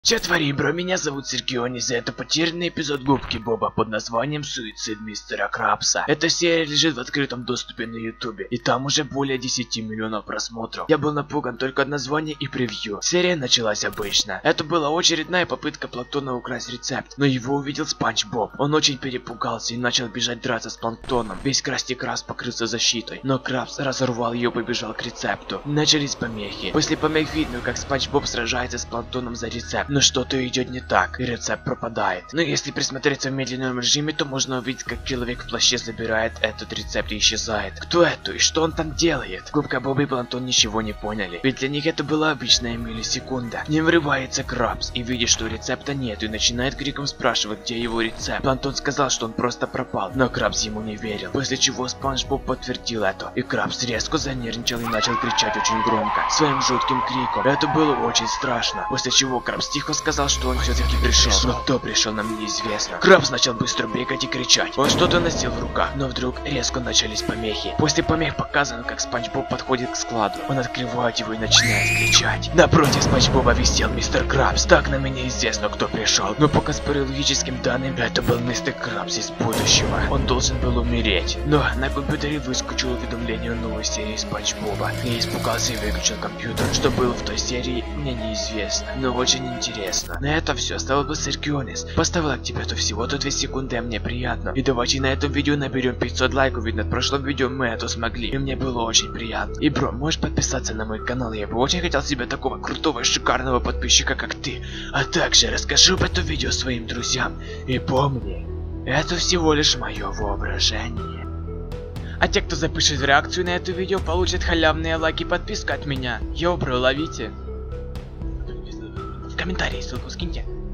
Че творим, бро? Меня зовут Сергионис, и это потерянный эпизод Губки Боба под названием Суицид Мистера Крабса. Эта серия лежит в открытом доступе на ютубе, и там уже более 10 миллионов просмотров. Я был напуган только от названия и превью. Серия началась обычно. Это была очередная попытка Планктона украсть рецепт, но его увидел Спанч Боб. Он очень перепугался и начал бежать драться с Планктоном. Весь Красти Крабс покрылся защитой, но Крабс разорвал ее и побежал к рецепту. Начались помехи. После помех видно, как Спанч Боб сражается с Планктоном за рецепт. Но что-то идет не так, и рецепт пропадает. Но если присмотреться в медленном режиме, то можно увидеть, как человек в плаще забирает этот рецепт и исчезает. Кто это и что он там делает? Губка Боб и Планктон ничего не поняли, ведь для них это была обычная миллисекунда. Не врывается Крабс и видит, что рецепта нет, и начинает криком спрашивать, где его рецепт. Планктон сказал, что он просто пропал, но Крабс ему не верил. После чего Спанч Боб подтвердил это, и Крабс резко занервничал и начал кричать очень громко, своим жутким криком. Это было очень страшно. После чего Крабс тихо сказал, что он все-таки пришел, но кто пришел, нам неизвестно. Крабс начал быстро бегать и кричать. Он что-то носил в руках, но вдруг резко начались помехи. После помех показано, как Спанч Боб подходит к складу. Он открывает его и начинает кричать. Напротив Спанч Боба висел мистер Крабс. Так нам и неизвестно, кто пришел, но по конспирологическим данным, это был мистер Крабс из будущего. Он должен был умереть, но на компьютере выскочило уведомление о новой серии Спанч Боба. Я испугался и выключил компьютер. Что было в той серии, мне неизвестно, но очень интересно. На этом все. С тобой был Сергионис. Поставил лайк тебе, то всего-то 2 секунды, а мне приятно. И давайте на этом видео наберем 500 лайков, ведь на прошлом видео мы это смогли. И мне было очень приятно. И бро, можешь подписаться на мой канал, я бы очень хотел себе такого крутого и шикарного подписчика, как ты. А также расскажи об этом видео своим друзьям. И помни, это всего лишь мое воображение. А те, кто запишет реакцию на это видео, получат халявные лайки и подписку от меня. Йо, бро, ловите. В комментарии ссылку скиньте.